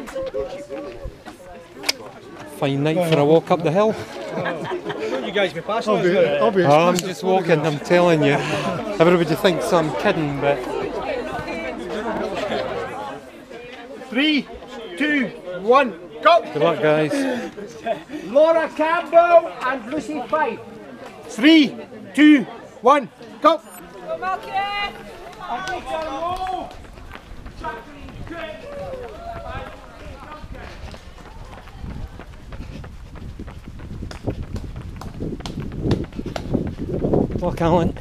Fine night for a walk up the hill. You guys be passing us. Oh, I'm just walking, I'm telling you. Everybody thinks I'm kidding, but... 3, 2, 1, go! Good luck, guys. Laura Campbell and Lucy Fife. 3, 2, 1, go! Go, Malky! Look, Alan.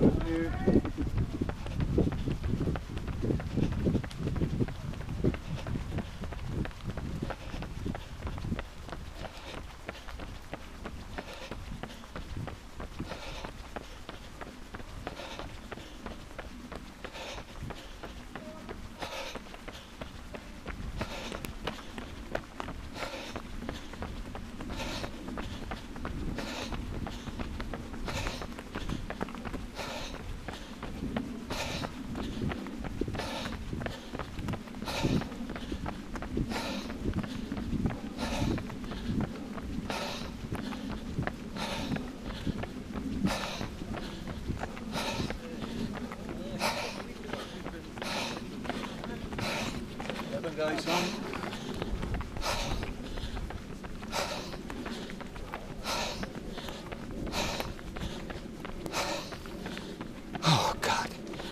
Oh, God.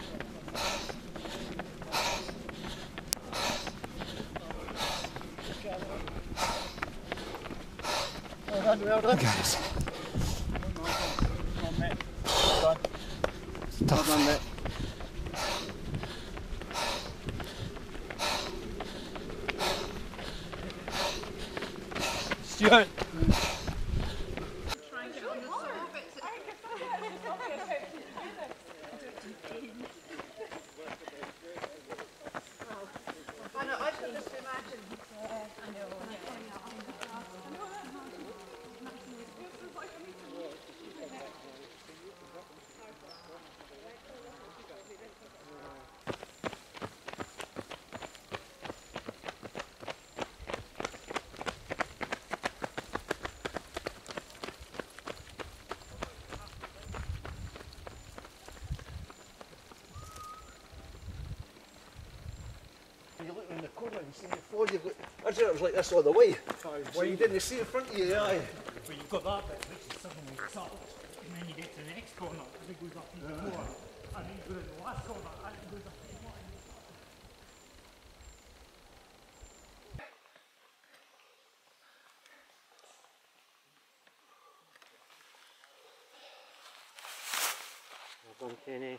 Well done. Guys. It's tough. Well done, mate. Stuart. You look in the corner and you see the floor, you've got, I thought it was like this all the way. Well, you didn't see in front of you, aye. But you've got that bit which is suddenly stopped, and then you get to the next corner, and it goes up even more, and then you go to the last corner, and it goes up even more. Well done, Kenny.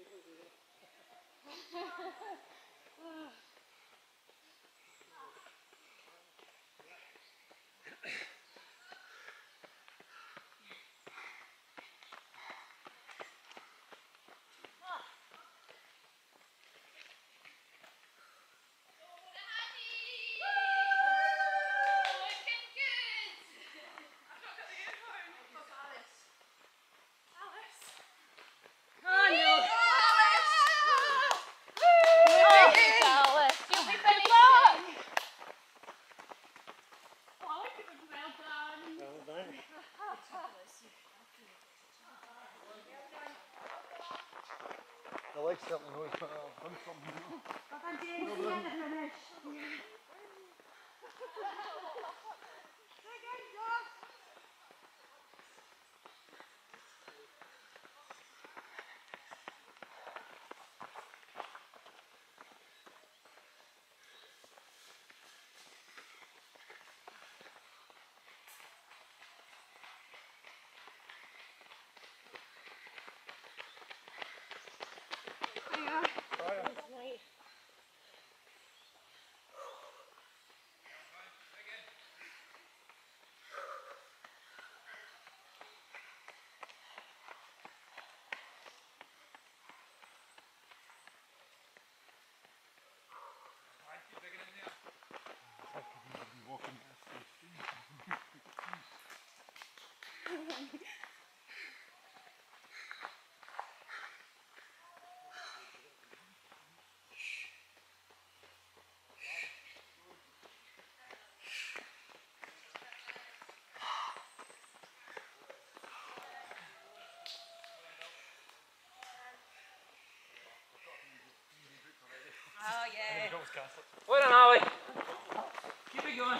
The legs certainly knows I've done something. Well done, Ollie. Keep it going.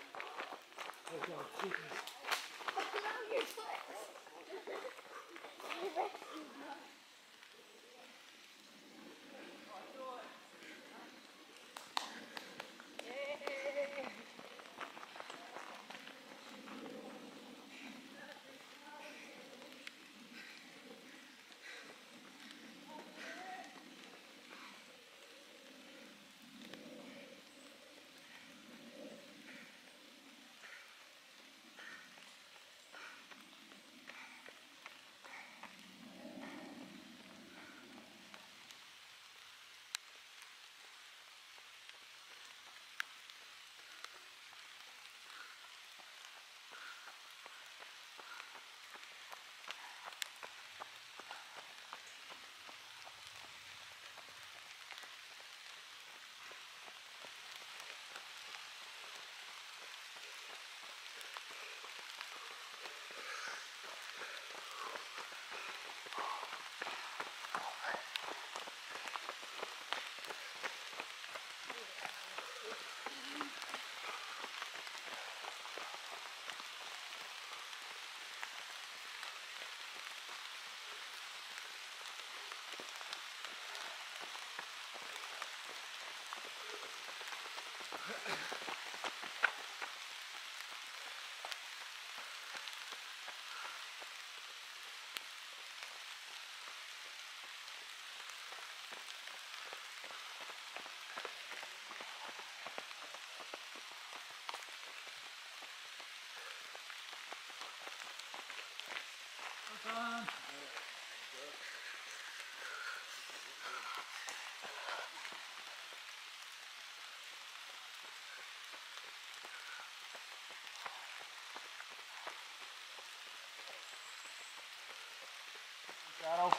Carol.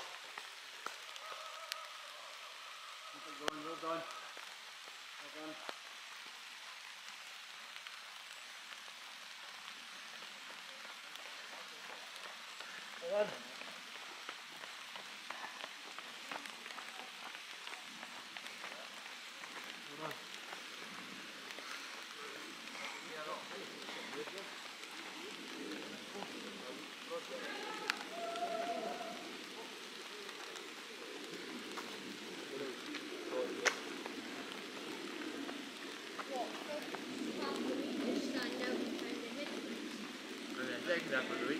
Keep it going, well done. Well done. Well done. Exactly.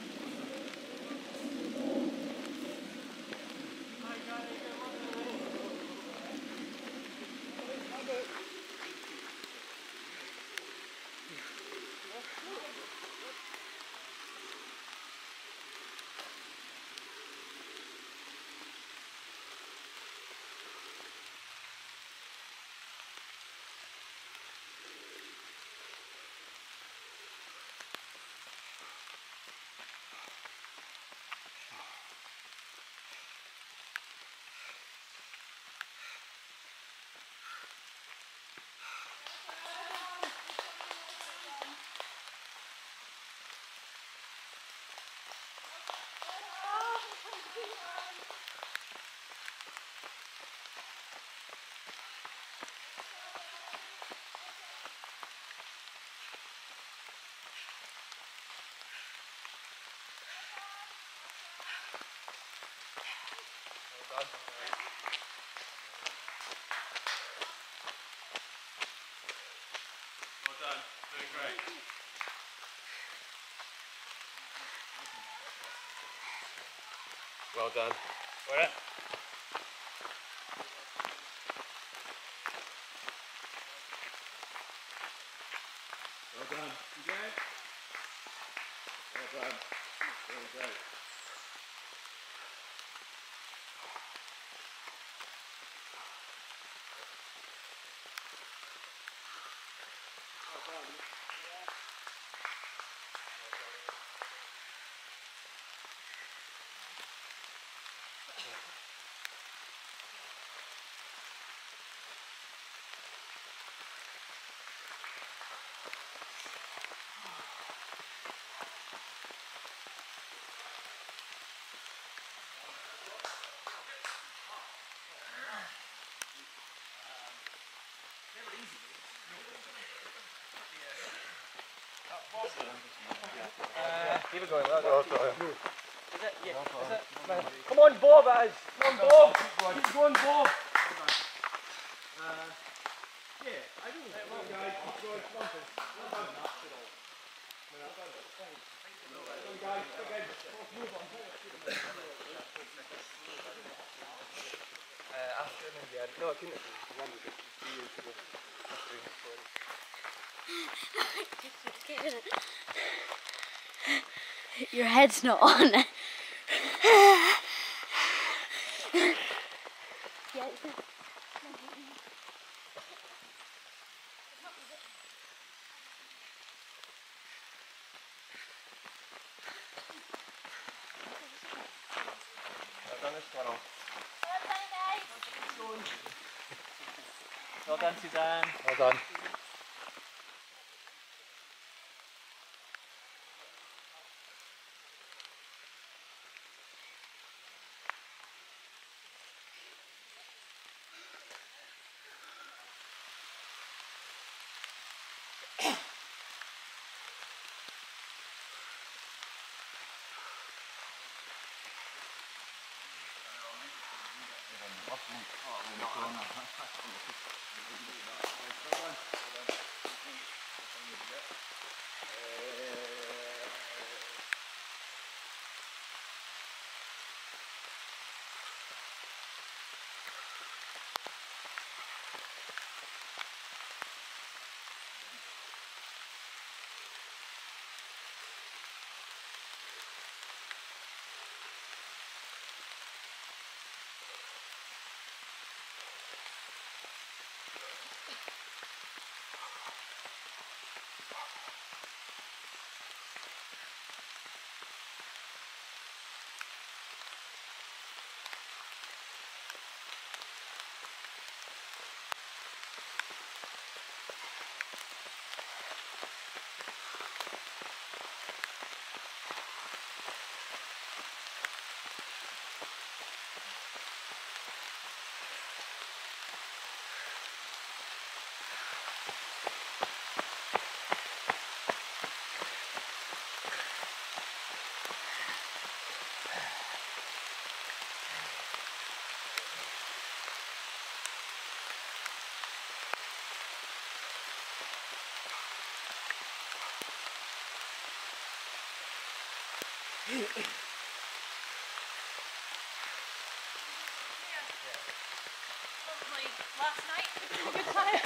Well done. Doing great. Well done. Well done. Well done. You good? Well done. Very great. Well done. Keep it going. That's all. Is it? Yeah. Is it? Come on, Bob, it is. Come on, Bob. Keep going, Bob. Yeah, I do. Guys, keep going. Come on, afternoon, yeah. No, I couldn't. Your head's not on. I've done this one off. Well done, Suzanne. Well done. Probably last night. Good time.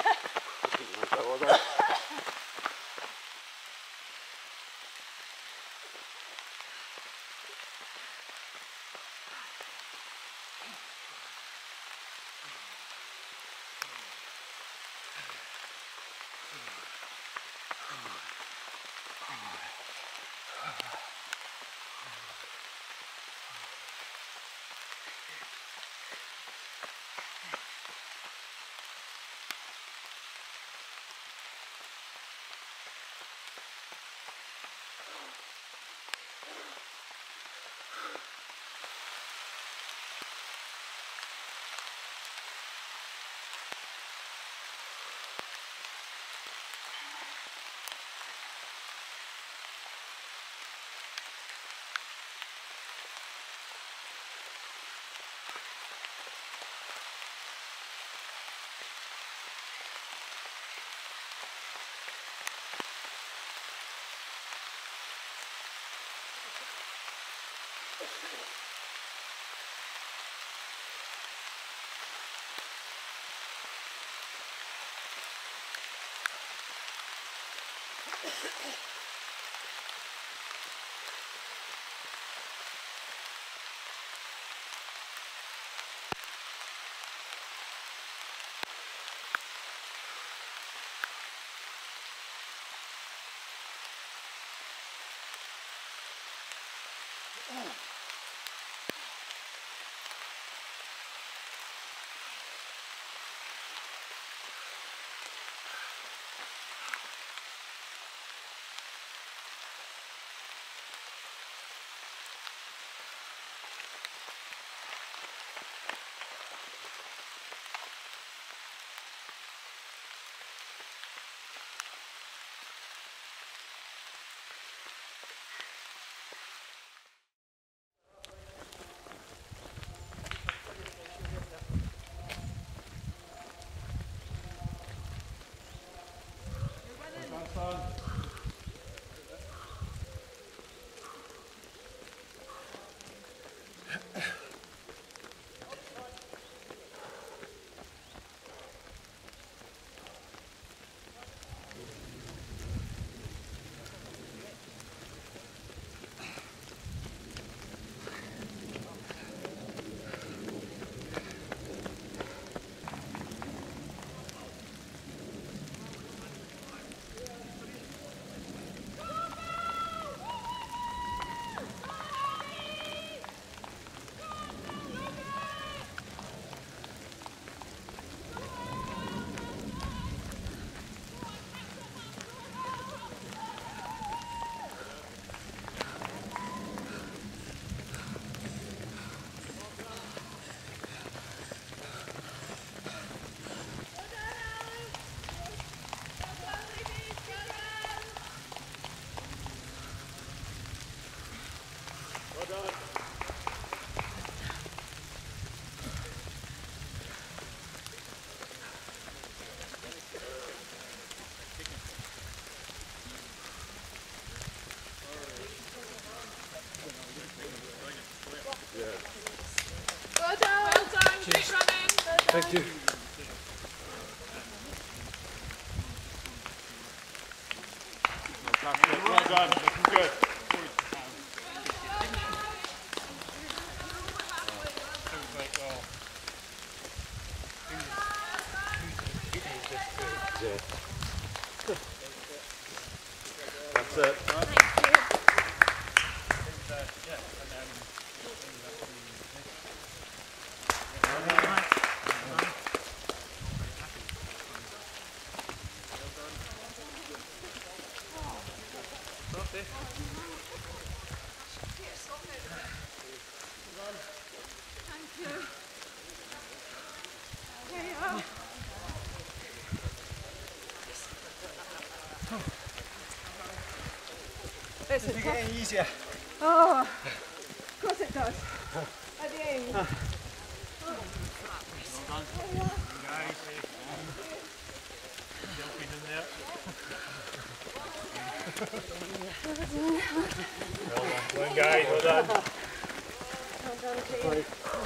Thank you. Well done, looking good. That's it. Does it get any easier? Oh, of course it does. At the end. Well done, guys, well done. Well done, team.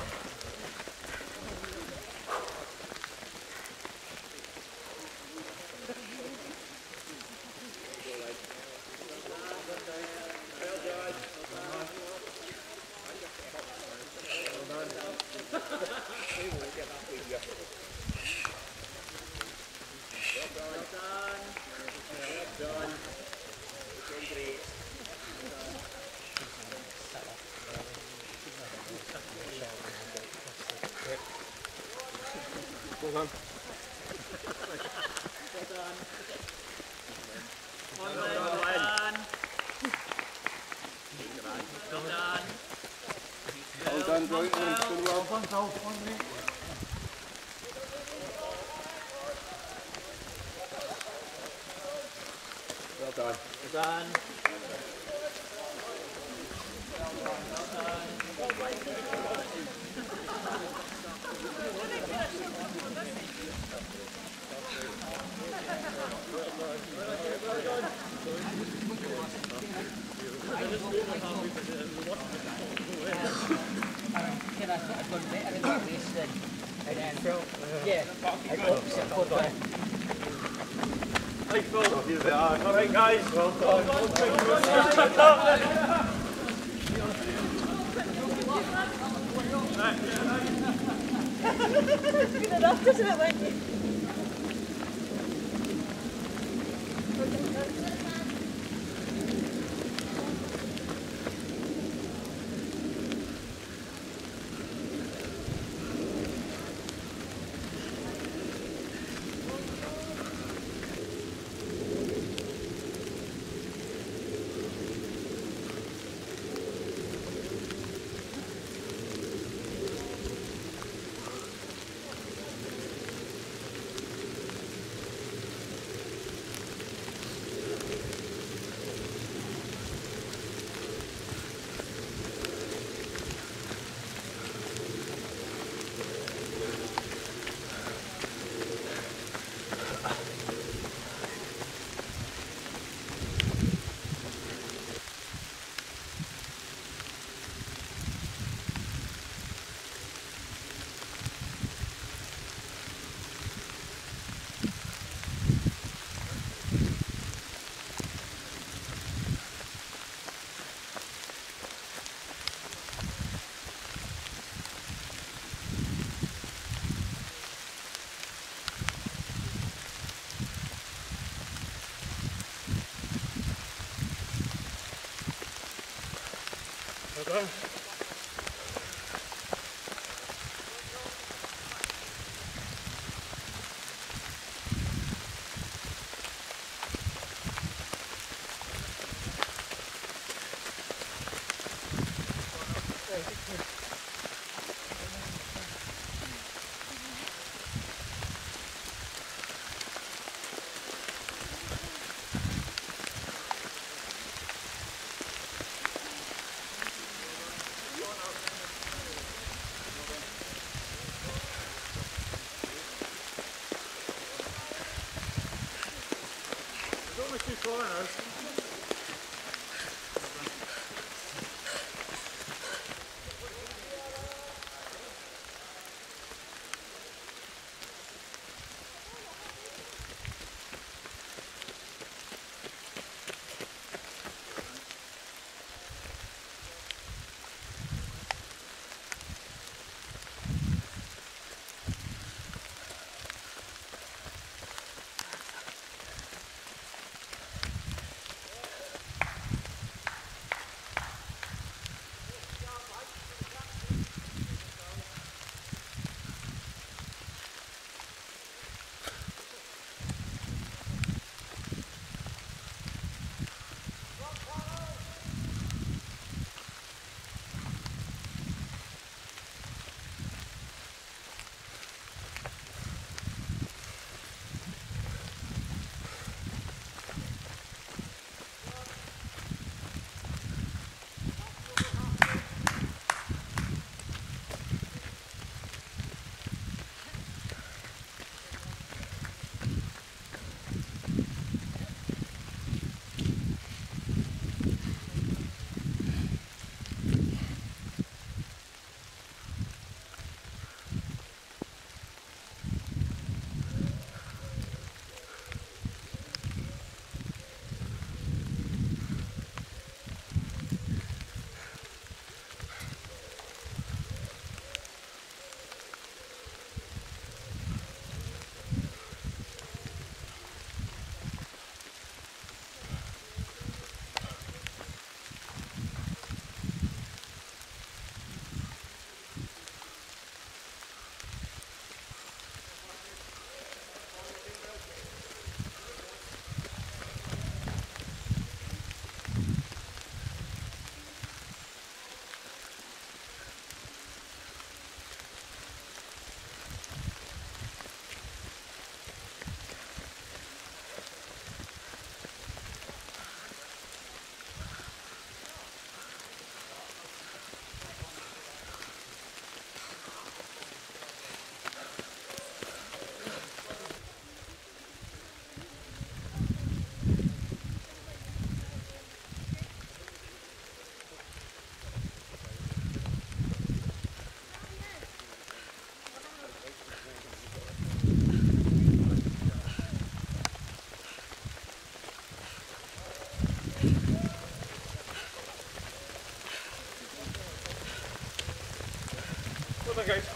Well done, brilliant. Doing well. Well done. Well done. I've gone better in that race than yeah, I got second there. Hey, Phil. All right, guys. Well done. That's good enough, doesn't it, Wendy? Well done. There's only two corners. Well done, guys.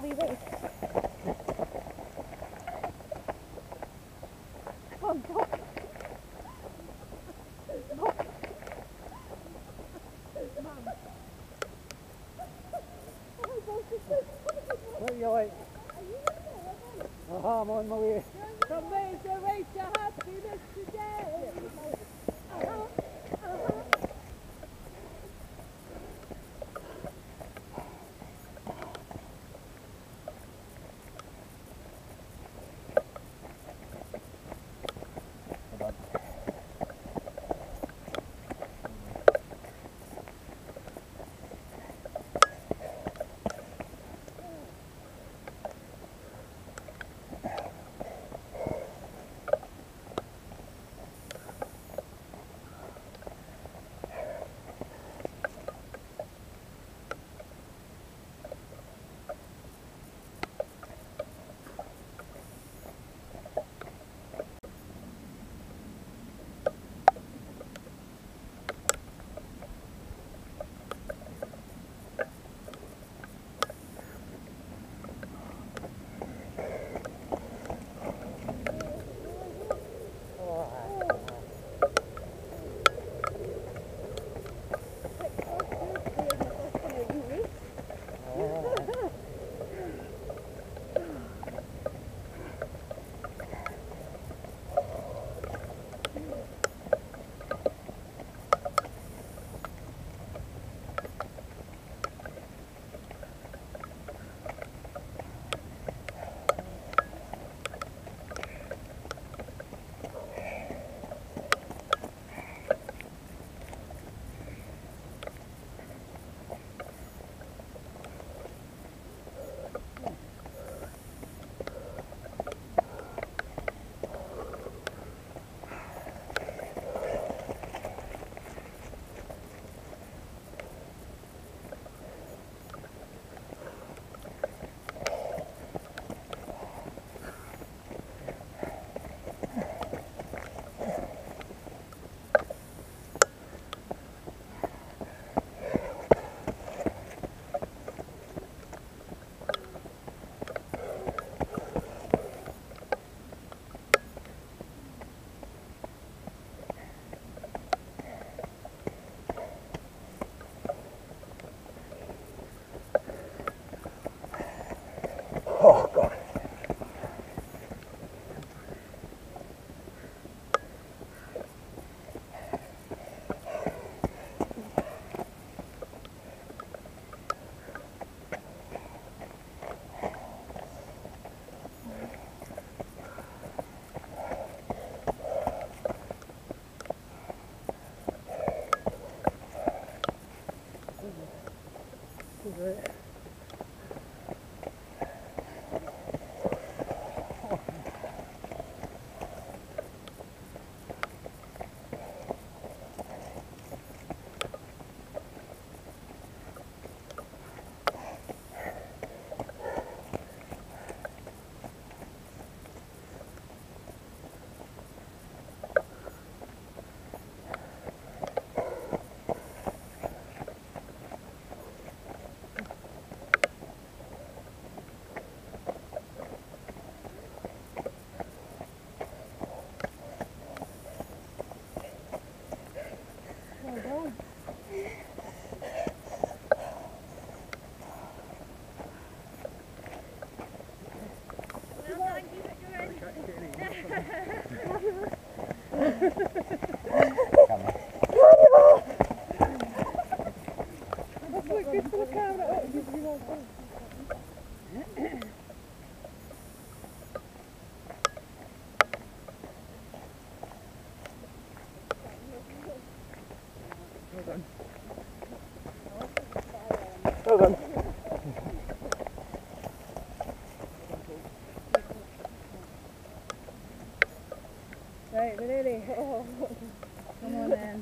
bloody race. Come on, go. What are you like? I'm on my way. From race to race to happiness today. Oh, God. Well done. Right, we're ready. Oh, come on then.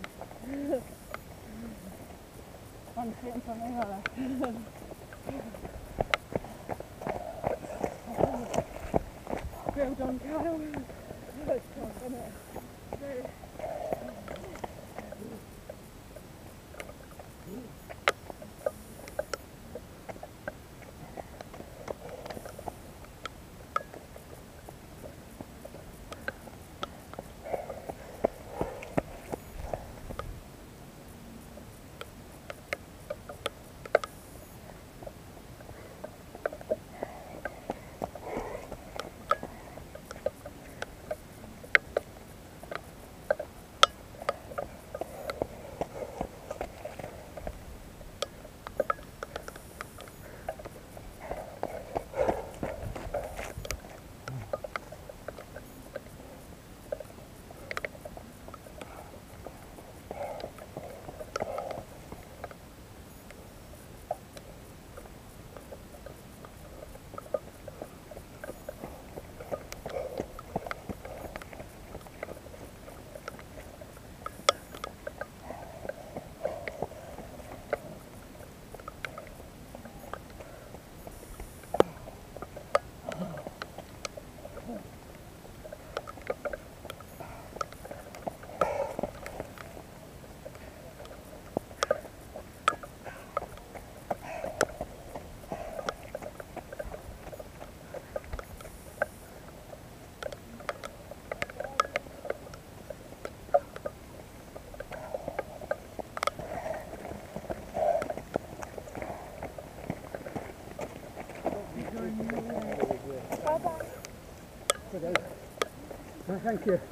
I'm sitting for me, Hannah. Well done, Carol. It's tough, isn't it? Very. Thank you.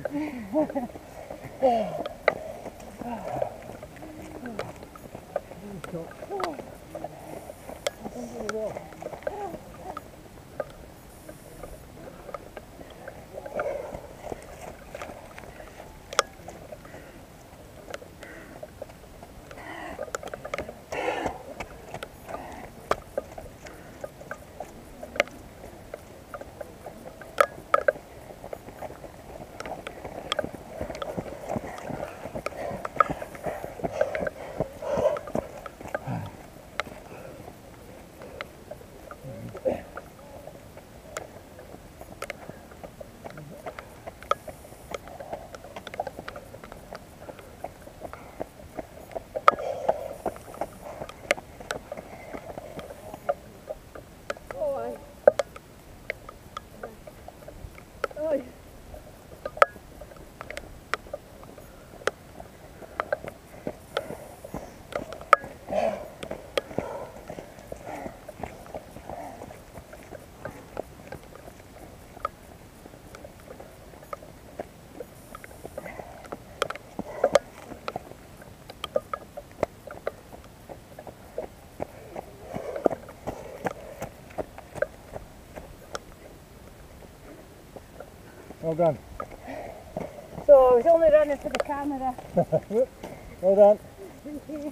Well done. So I was only running for the camera. Well done. Thank you.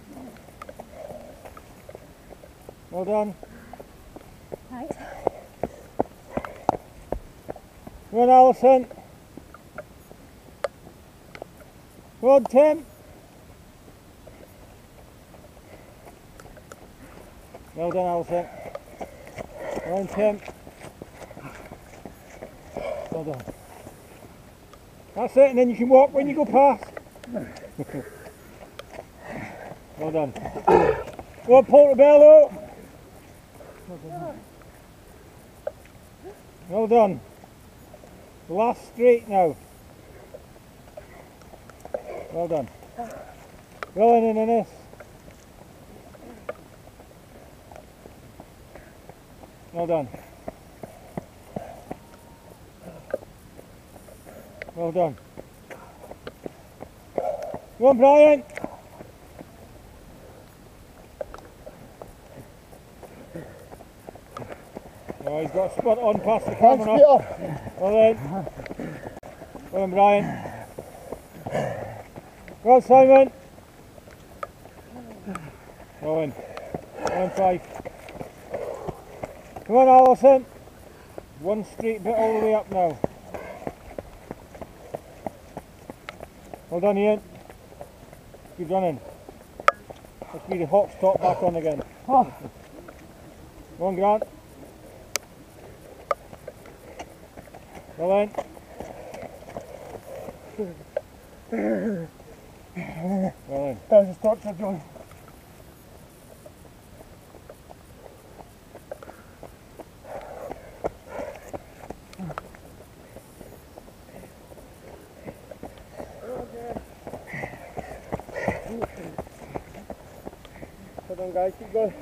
Well done. Thanks. Come on, Alison. Come on, Tim. Well done, Alison. Come on, Tim. Well done. That's it, and then you can walk when you go past. Well done. Go on, Portobello. Well done. The last straight now. Well done. Well in, Innes. Well done. Well done. Go on, Brian. Oh, he's got a spot on past the camera. Well then. Go on, Brian. Go on, Simon. Go on. Go on, Fife. Come on, Alison. One straight bit all the way up now. Well done, Ian. Keep running. Let's be the hot stop back on again. Go on, Grant. Well in. Well in. There's a structure, John. Hold on, guys, keep going.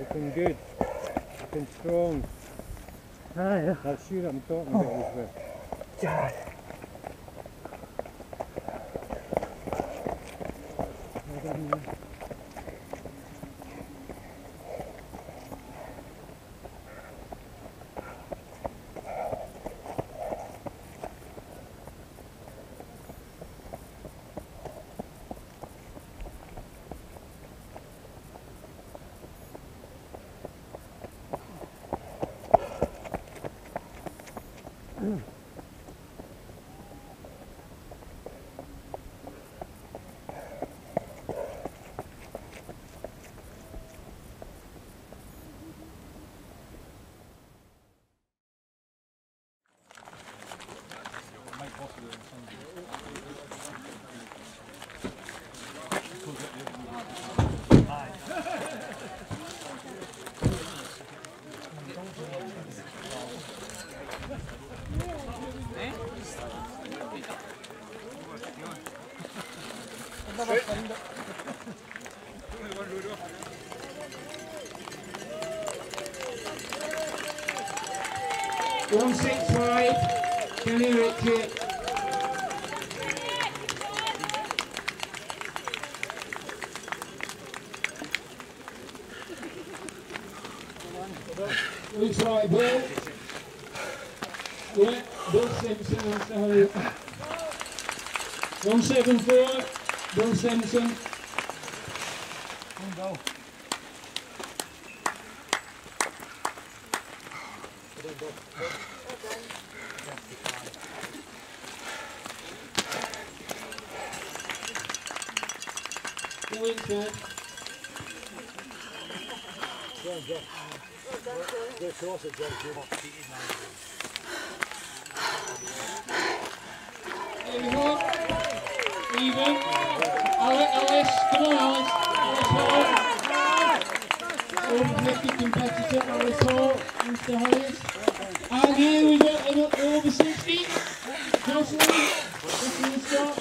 Looking good. Looking strong. Aye. That's you that I'm talking about, Elizabeth. God. Well done, man. One 6-5, can you reach it? Looks like Bill. Yeah, Bill Simpson has to hurry up. 174, Bill Simpson. Go. Go inside. Go across it, John. There we go. Even. Alice, come on Alice. Alice Hall. Olympic competitor Alice Hall, Mr. Harris. And here we got an over 60. Jocelyn. Jocelyn Scott.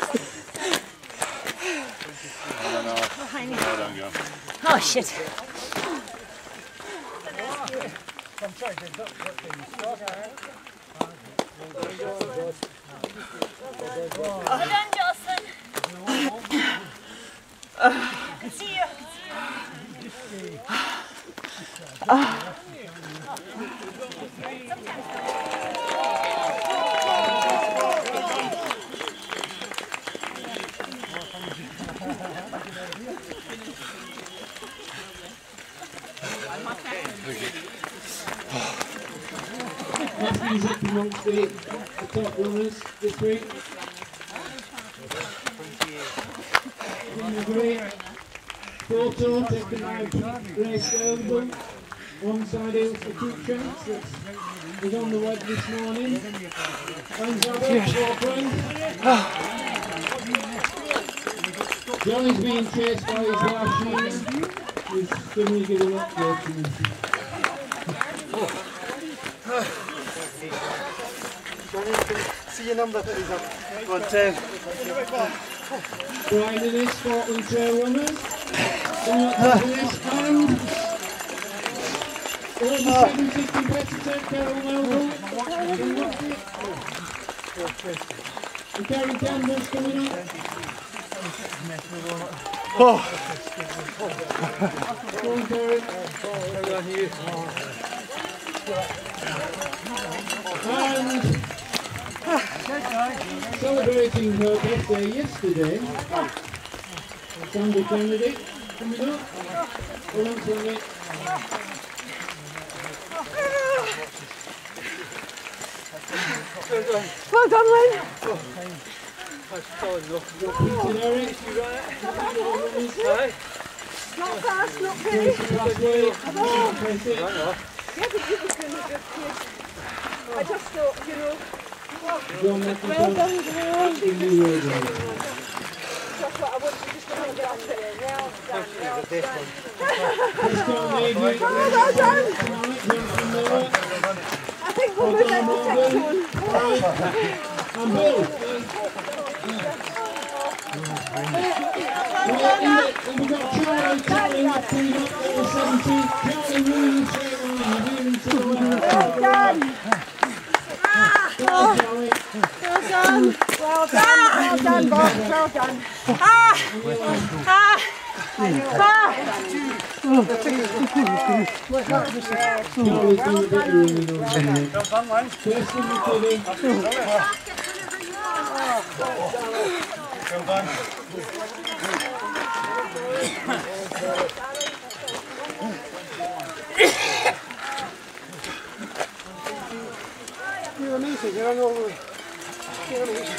Oh shit. Well done, Jocelyn. I can see you. Matthew's up amongst the top runners this week. In the great photo taken out race over. One side is the two chance that was on the web this morning. Hands up, Johnny's being chased by his wife Sheena. He's suddenly giving up there to me. See your number, please. 110. Brian and his Scotland Trail runners. Coming up to this and over 70 competitor Carol Melville. And Kerry Campbell's coming up. Go on, Kerry. And celebrating her birthday yesterday, Sandra Kennedy coming up. Hold on to it. Well done, Lynn. Peter Derrick. Not fast, not pretty. Tracy Pathway. Tracy. Yeah, but you were doing a good kid. I just thought, you know, John well McIntosh. done, girl. In the road. Just what I want you just to hold it up there. Well done, well done. Crystal Navy. Well done. Johnson Noah. I think we'll move that to next one. And Bill. We've got Charlie coming up coming up at the 17th. Charlie moving straight line. Moving to the well done. Well done. Well done. Well done, Bob. Well done. Charlie's done a bit of running on there. First in the kidding. Well done. You're amazing, you're on all the way. You're amazing.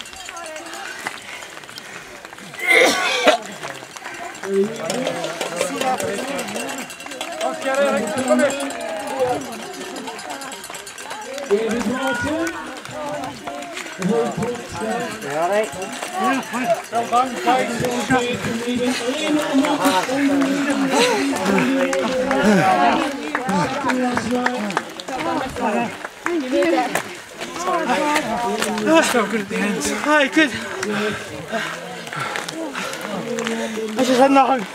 David Martin. The whole court's there. You alright? Yeah, well done, guys. So good at the end. Hi, good. I just had nothing.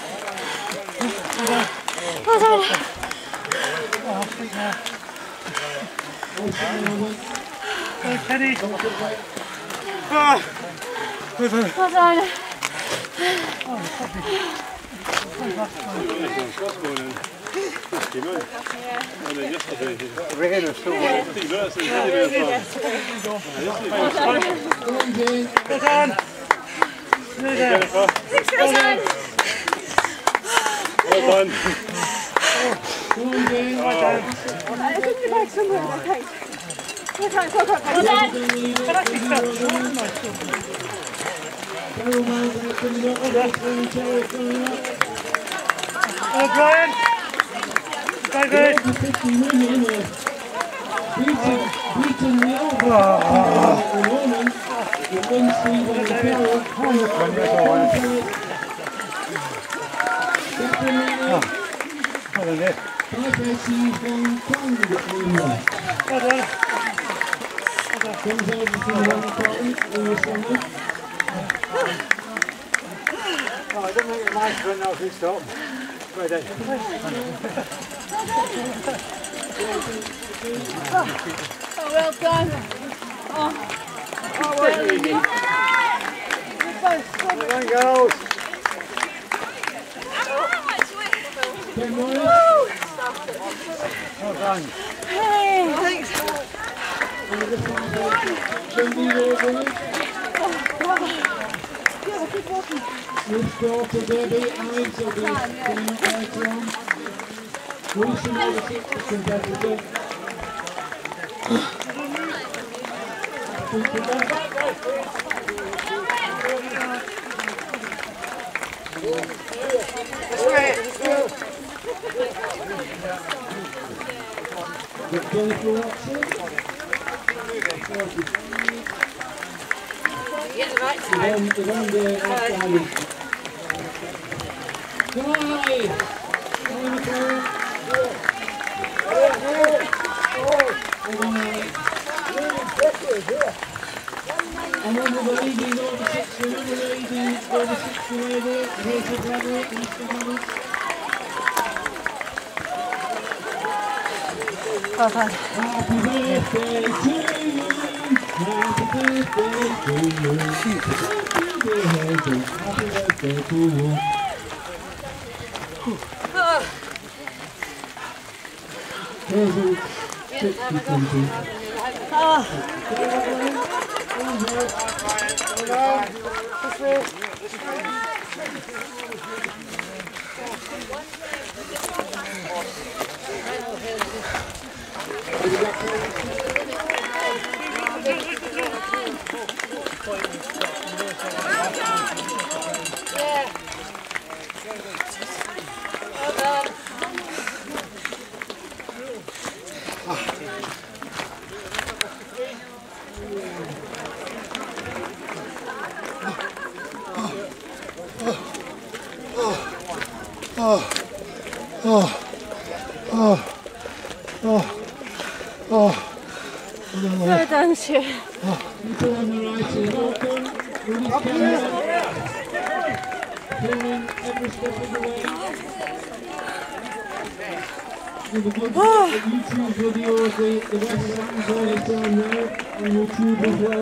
Well done. Penny. Well done. Rain or so. Well done. Brian. David. Beating the over at the moment. The wind speed on the barrel. Fife AC's one tongue with it anyway. Comes over to the one cotton in the summer. Oh, I don't make it nice when now if we stop. Right then. Oh, well done. Oh, well done. Well done, girls. Ken Morris. Well done. Hey, thanks. This daughter Debbie, Alex will be coming up later on. Wilson over 6 competitor. Jennifer Watson. Get the right The one there outside. Guy! And one of the ladies over 60, another lady over 60 lady, here's the brother, Mr. Thomas. Well done. Happy birthday to you! Happy birthday to you! Happy birthday to you! Here's a 60-20. Well done, Stu. You put on the right, welcome. Release camera. cleaning every step of the way. With a good YouTube video of the West Stand going down there on YouTube as well.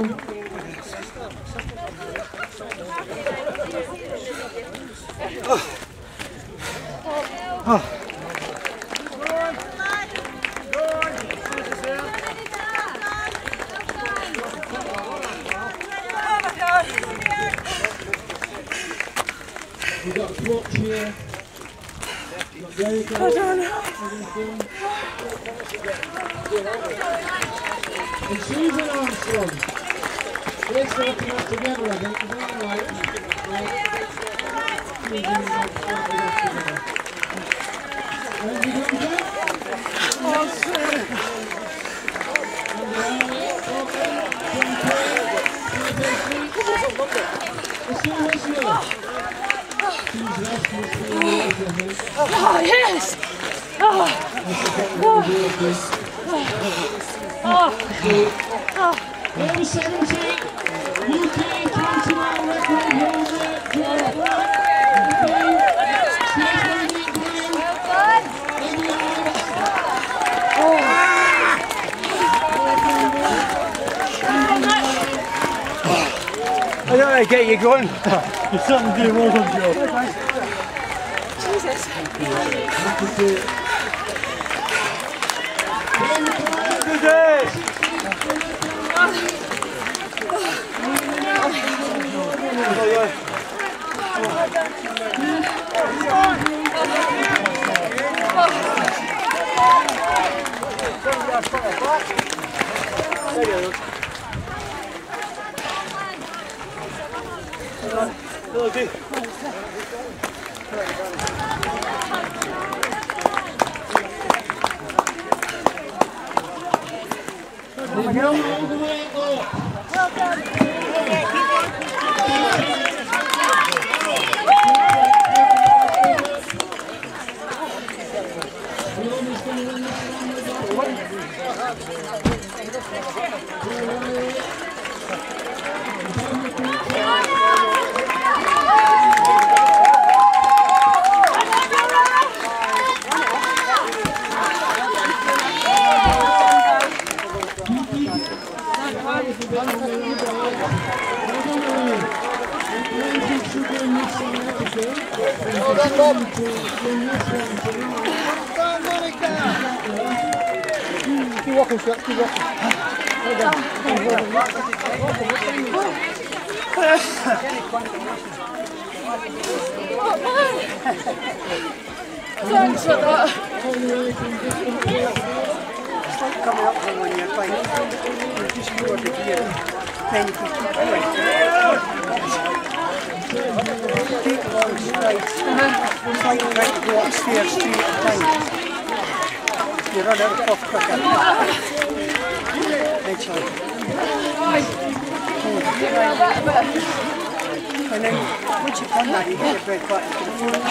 We've got Clutch here. Very good. And Susan Armstrong. Let's go to that together, I think. Is that right? Oh, yes! Number 17, UK 21 record holder, Joe Black. I don't want to get you going. You certainly do well done, Joe. Jesus. Good day. Keep walking, Scott, keep walking. Thanks for that. It's like coming up here when you're playing. You just go over here, then you can keep going. Take long strides. It's like trying to go upstairs 2 at a time. You run out of puff quicker. Eventually. And then once you've done that, you get your breath back into the floor.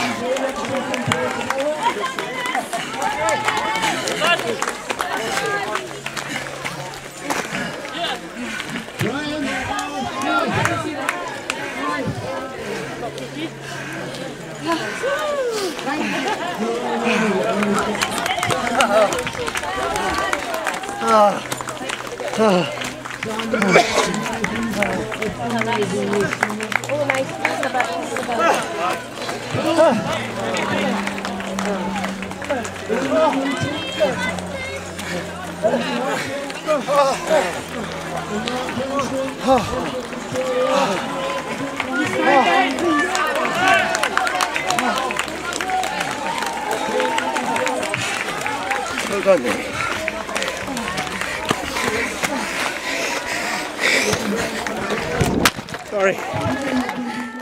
Well done, mate. Sorry.